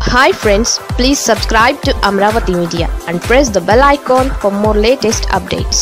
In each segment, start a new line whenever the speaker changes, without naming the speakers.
Hi friends, please subscribe to Amravati Media and press the bell icon for more latest updates.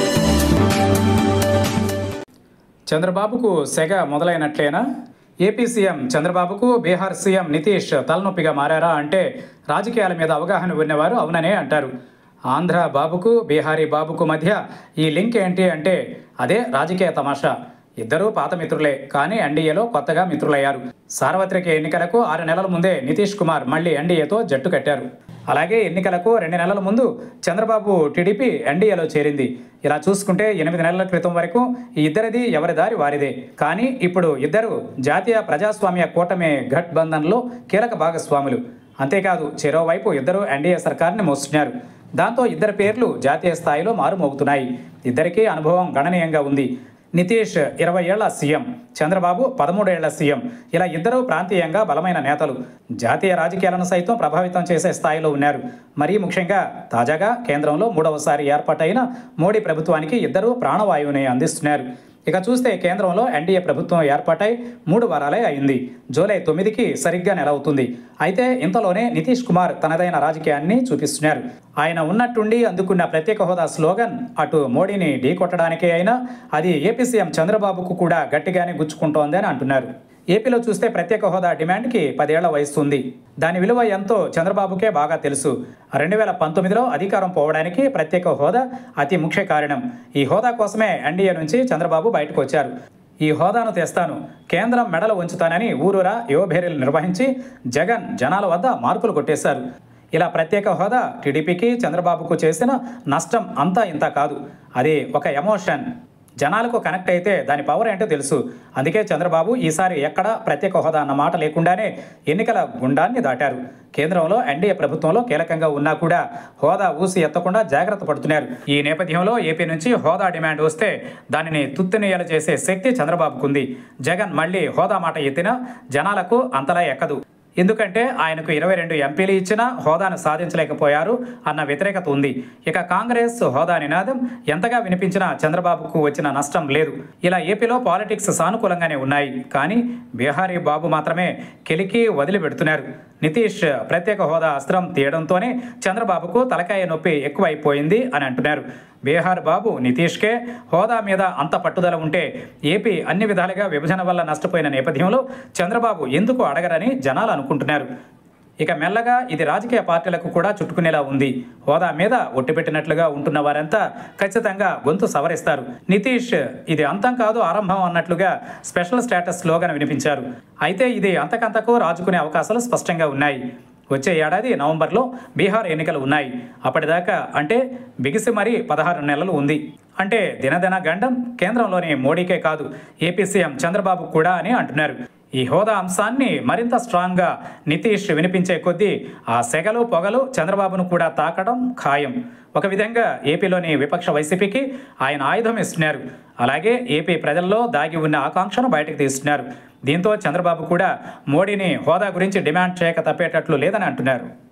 చంద్రబాబుకు సెగ మొదలైనట్లేనా? AP CM చంద్రబాబుకు Bihar CM Nitish తలనొప్పిగా మారారా అంటే రాజకీయాల మీద అవగాహన ఉన్నవారు అవుననే అంటారు. ఆంధ్ర బాబుకు బీహారీ బాబుకు మధ్య ఈ లింక్ ఏంటి అంటే అదే రాజకీయ తమాషా. ఇద్దరూ పాత మిత్రులే, కానీ ఎన్డీఏలో కొత్తగా మిత్రులయ్యారు. సార్వత్రిక ఎన్నికలకు 6 నెలల ముందే నితీష్ కుమార్ మళ్లీ ఎన్డీఏతో జట్టు కట్టారు. అలాగే ఎన్నికలకు 2 నెలల ముందు చంద్రబాబు టీడీపీ ఎన్డీఏలో చేరింది. ఇలా చూసుకుంటే 8 నెలల క్రితం వరకు ఈ ఇద్దరిది ఎవరి దారి వారిదే. కానీ ఇప్పుడు ఇద్దరు జాతీయ ప్రజాస్వామ్య కూటమి ఘట్బంధన్లో కీలక భాగస్వాములు. అంతేకాదు చెరోవైపు ఇద్దరు ఎన్డీఏ సర్కార్ని మోస్తున్నారు. దాంతో ఇద్దరి పేర్లు జాతీయ స్థాయిలో మారుమోగుతున్నాయి. ఇద్దరికీ అనుభవం గణనీయంగా ఉంది. నితీష్ 20 ఏళ్ల సీఎం, చంద్రబాబు 13 ఏళ్ల సీఎం. ఇలా ఇద్దరూ ప్రాంతీయంగా బలమైన నేతలు. జాతీయ రాజకీయాలను సైతం ప్రభావితం చేసే స్థాయిలో ఉన్నారు. మరీ ముఖ్యంగా తాజాగా కేంద్రంలో 3వసారి ఏర్పాటైన మోడీ ప్రభుత్వానికి ఇద్దరూ ప్రాణవాయువుని అందిస్తున్నారు. ఇక చూస్తే కేంద్రంలో ఎన్డీఏ ప్రభుత్వం ఏర్పాటై 3 వారాలే అయింది. జూలై 9కి సరిగ్గా నెల అవుతుంది. అయితే ఇంతలోనే నితీష్ కుమార్ తనదైన రాజకీయాన్ని చూపిస్తున్నారు. ఆయన ఉన్నట్టుండి అందుకున్న ప్రత్యేక హోదా స్లోగన్ అటు మోడీని ఢీకొట్టడానికే అయినా అది ఏపీ సీఎం చంద్రబాబుకు కూడా గట్టిగానే గుచ్చుకుంటోంది అని అంటున్నారు. ఏపీలో చూస్తే ప్రత్యేక హోదా డిమాండ్కి 10 ఏళ్ల వయసు ఉంది. దాని విలువ ఎంతో చంద్రబాబుకే బాగా తెలుసు. 2019లో అధికారం పోవడానికి ప్రత్యేక హోదా అతి ముఖ్య కారణం. ఈ హోదా కోసమే ఎన్డీఏ నుంచి చంద్రబాబు బయటకు వచ్చారు. ఈ హోదాను తెస్తాను, కేంద్రం మెడలు ఉంచుతానని ఊరూరా యువభేరీలు నిర్వహించి జగన్ జనాల వద్ద మార్కులు కొట్టేశారు. ఇలా ప్రత్యేక హోదా టీడీపీకి చంద్రబాబుకు చేసిన నష్టం అంతా ఇంత కాదు. అది ఒక ఎమోషన్. జనాలకు కనెక్ట్ అయితే దాని పవర్ ఏంటో తెలుసు. అందుకే చంద్రబాబు ఈసారి ఎక్కడా ప్రత్యేక హోదా అన్న మాట లేకుండానే ఎన్నికల గుండాన్ని దాటారు. కేంద్రంలో ఎన్డీఏ ప్రభుత్వంలో కీలకంగా ఉన్నా కూడా హోదా ఊసి ఎత్తకుండా జాగ్రత్త పడుతున్నారు. ఈ నేపథ్యంలో ఏపీ నుంచి హోదా డిమాండ్ వస్తే దానిని తుత్తునియలు చేసే శక్తి చంద్రబాబుకుంది. జగన్ మళ్లీ హోదా మాట ఎత్తినా జనాలకు అంతలా ఎక్కదు. ఎందుకంటే ఆయనకు 22 ఎంపీలు ఇచ్చినా హోదాను సాధించలేకపోయారు అన్న వ్యతిరేకత ఉంది. ఇక కాంగ్రెస్ హోదా నినాదం ఎంతగా వినిపించినా చంద్రబాబుకు వచ్చిన నష్టం లేదు. ఇలా ఏపీలో పాలిటిక్స్ సానుకూలంగానే ఉన్నాయి. కానీ బీహారీ బాబు మాత్రమే కెలికి వదిలిపెడుతున్నారు. నితీష్ ప్రత్యేక హోదా అస్త్రం తీయడంతోనే చంద్రబాబుకు తలకాయ నొప్పి ఎక్కువైపోయింది అని అంటున్నారు. బీహార్ బాబు నితీష్కే హోదా మీద అంత పట్టుదల ఉంటే ఏపీ అన్ని విధాలుగా విభజన వల్ల నష్టపోయిన నేపథ్యంలో చంద్రబాబు ఎందుకు అడగరని జనాలు అనుకుంటున్నారు. ఇక మెల్లగా ఇది రాజకీయ పార్టీలకు కూడా చుట్టుకునేలా ఉంది. హోదా మీద ఒట్టిపెట్టినట్లుగా ఉంటున్న వారంతా ఖచ్చితంగా గొంతు సవరిస్తారు. నితీష్ ఇది అంతం కాదు ఆరంభం అన్నట్లుగా స్పెషల్ స్టేటస్ స్లోగన్ వినిపించారు. అయితే ఇది అంతకంతకు రాజుకునే అవకాశాలు స్పష్టంగా ఉన్నాయి. వచ్చే ఏడాది నవంబర్లో బీహార్ ఎన్నికలు ఉన్నాయి. అప్పటిదాకా అంటే బిగిసి మరీ 16 నెలలు ఉంది. అంటే దినదిన గండం కేంద్రంలోని మోడీకే కాదు ఏపీ సీఎం చంద్రబాబు కూడా అని అంటున్నారు. ఈ హోదా అంశాన్ని మరింత స్ట్రాంగ్గా నితీష్ వినిపించే కొద్దీ ఆ సెగలు పొగలు చంద్రబాబును కూడా తాకడం ఖాయం. ఒక విధంగా ఏపీలోని విపక్ష వైసీపీకి ఆయన ఆయుధం ఇస్తున్నారు. అలాగే ఏపీ ప్రజల్లో దాగి ఉన్న ఆకాంక్షను బయటకు తీస్తున్నారు. దీంతో చంద్రబాబు కూడా మోడీని హోదా గురించి డిమాండ్ చేయక తప్పేటట్లు లేదని అంటున్నారు.